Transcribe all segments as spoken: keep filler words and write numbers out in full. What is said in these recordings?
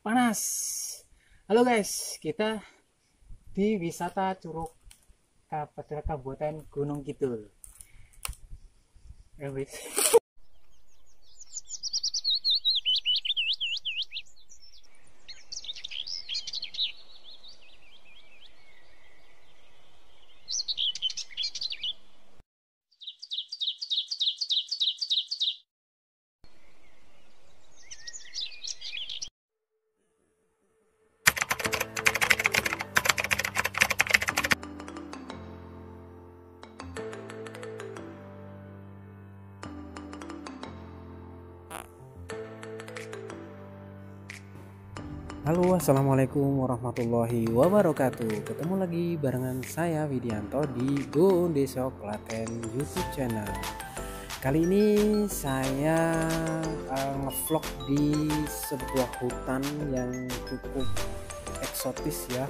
panas. Halo guys, kita di wisata Curug pada Kabupaten Gunung Kidul. Ya wis. Halo, assalamualaikum warahmatullahi wabarakatuh. Ketemu lagi barengan saya Widianto di Go Desa Klaten YouTube channel. Kali ini saya uh, ngevlog di sebuah hutan yang cukup eksotis ya,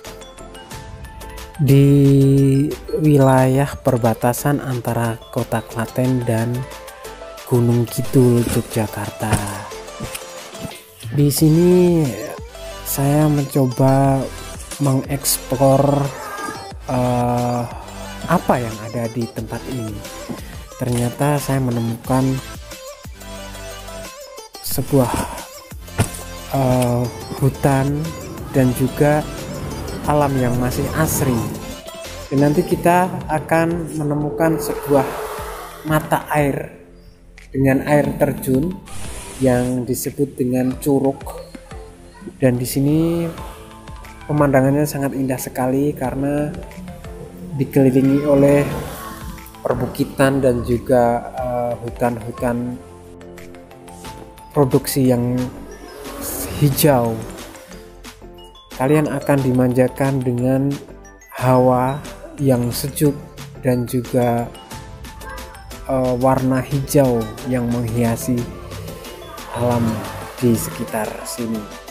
di wilayah perbatasan antara Kota Klaten dan Gunung Kidul, Yogyakarta. Di sini saya mencoba mengeksplor uh, apa yang ada di tempat ini. Ternyata saya menemukan sebuah uh, hutan dan juga alam yang masih asri. Dan nanti kita akan menemukan sebuah mata air dengan air terjun yang disebut dengan curug. Dan di sini pemandangannya sangat indah sekali karena dikelilingi oleh perbukitan dan juga hutan-hutan uh, produksi yang hijau. Kalian akan dimanjakan dengan hawa yang sejuk dan juga uh, warna hijau yang menghiasi alam di sekitar sini.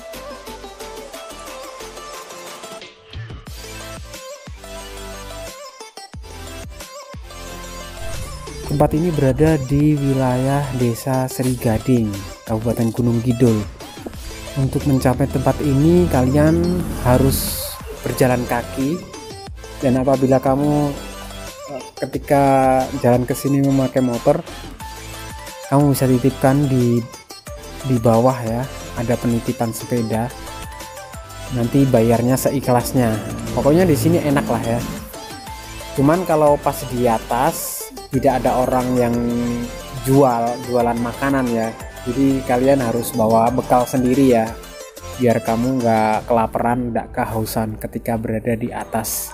Tempat ini berada di wilayah Desa Sri Gading, Kabupaten Gunung Kidul. Untuk mencapai tempat ini kalian harus berjalan kaki, dan apabila kamu ketika jalan ke sini memakai motor, kamu bisa titipkan di di bawah ya, ada penitipan sepeda. Nanti bayarnya seikhlasnya. Pokoknya di sini enak lah ya. Cuman kalau pas di atas tidak ada orang yang jual jualan makanan ya, jadi kalian harus bawa bekal sendiri ya, biar kamu nggak kelaparan, nggak kehausan ketika berada di atas.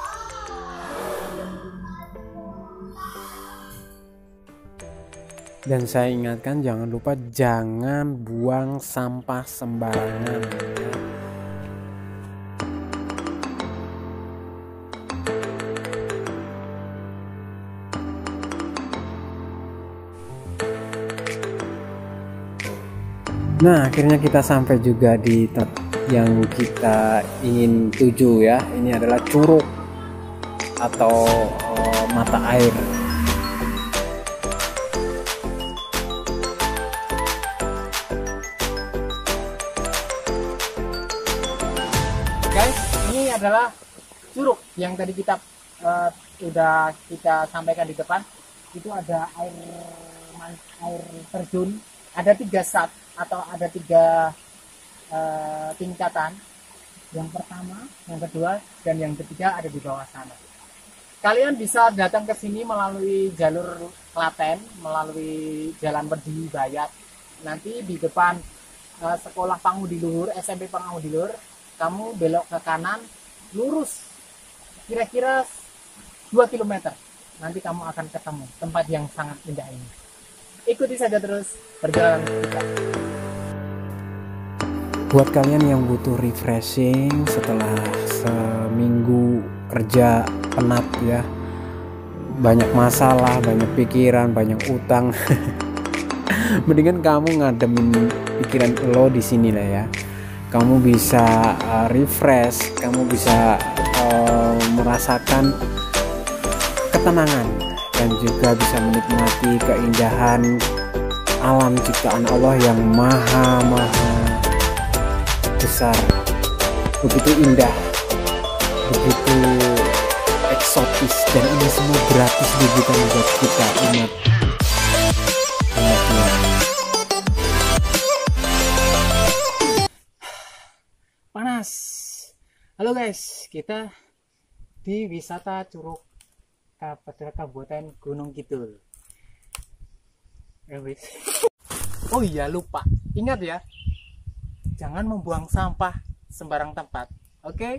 Dan saya ingatkan, jangan lupa jangan buang sampah sembarangan ya. Nah, akhirnya kita sampai juga di tempat yang kita ingin tuju ya. Ini adalah curug atau uh, mata air. Guys, ini adalah curug yang tadi kita uh, udah kita sampaikan di depan. Itu ada air air terjun, ada tiga sat atau ada tiga uh, tingkatan. Yang pertama, yang kedua, dan yang ketiga ada di bawah sana. Kalian bisa datang ke sini melalui jalur Klaten, melalui Jalan Berdiri Bayat. Nanti di depan uh, Sekolah Pangudiluhur, S M P Pangudiluhur, kamu belok ke kanan, lurus kira-kira dua kilometer. Nanti kamu akan ketemu tempat yang sangat indah ini. Ikuti saja terus perjalanan kita. Buat kalian yang butuh refreshing setelah seminggu kerja penat ya, banyak masalah, banyak pikiran, banyak utang, mendingan kamu ngademin pikiran lo di sini lah ya. Kamu bisa uh, refresh, kamu bisa uh, merasakan ketenangan dan juga bisa menikmati keindahan alam ciptaan Allah yang maha maha besar, begitu indah, begitu eksotis, dan ini semua gratis diberikan buat kita umat umat Tuhan. Panas. Halo guys, kita di wisata Curug Kabupaten Gunung Kidul. Oh iya, lupa. Ingat ya, jangan membuang sampah sembarang tempat. Oke? Okay?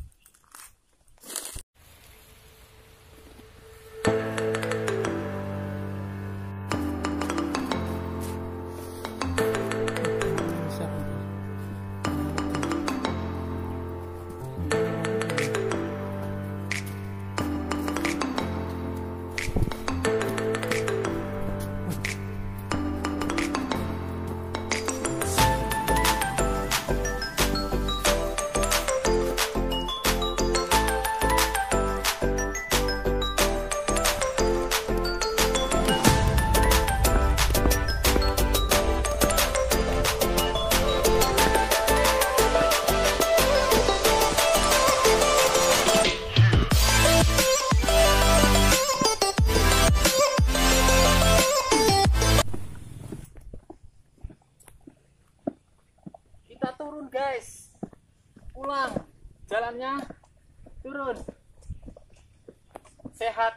Turun guys, pulang, jalannya turun, sehat.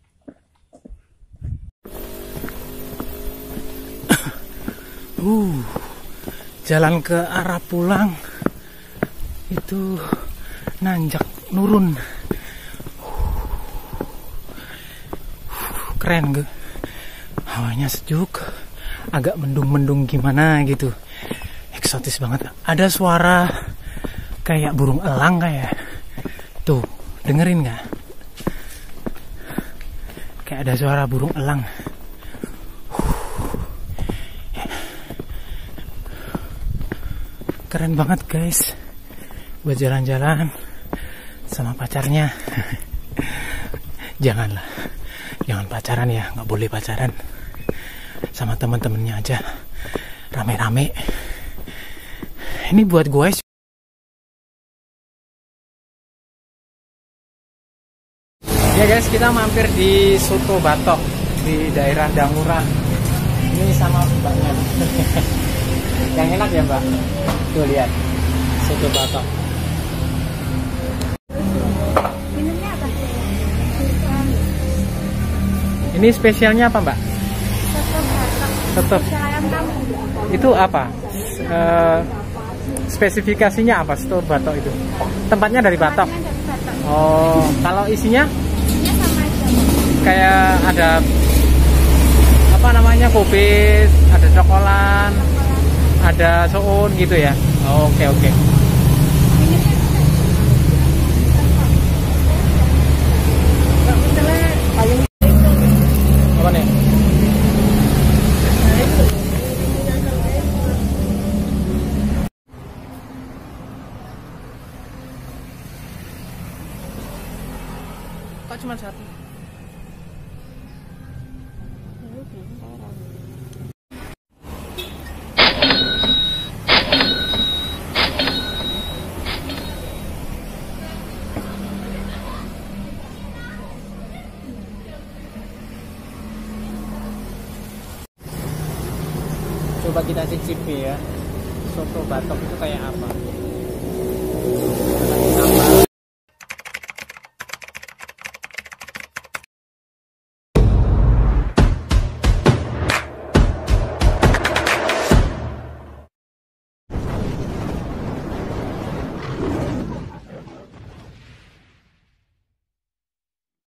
uh jalan ke arah pulang itu nanjak nurun. Keren gue, hawanya sejuk, agak mendung-mendung gimana gitu, eksotis banget. Ada suara kayak burung elang kayak. Tuh, dengerin nggak? Kayak ada suara burung elang. Keren banget guys, buat jalan-jalan sama pacarnya. Janganlah, jangan pacaran ya, nggak boleh pacaran. Sama teman-temannya aja, rame-rame. Ini buat gue. Ya guys, kita mampir di Soto Batok di daerah Damura. Ini sama mbaknya. Yang enak ya mbak? Tuh lihat, Soto Batok. Minumnya apa? Ini spesialnya apa mbak? Soto Batok. Soto. Spesial ayam kampung. Itu apa? Uh, spesifikasinya apa Soto Batok itu? Tempatnya dari Batok. Tempatnya dari Batok. Oh, kalau isinya? Isinya sama aja. Kayak ada apa namanya, kubis, ada cokolan, ada soun gitu ya. Oh, oke oke. Apa nih? Kok cuma satu? Coba kita cicipi ya, Soto Batok itu kayak apa.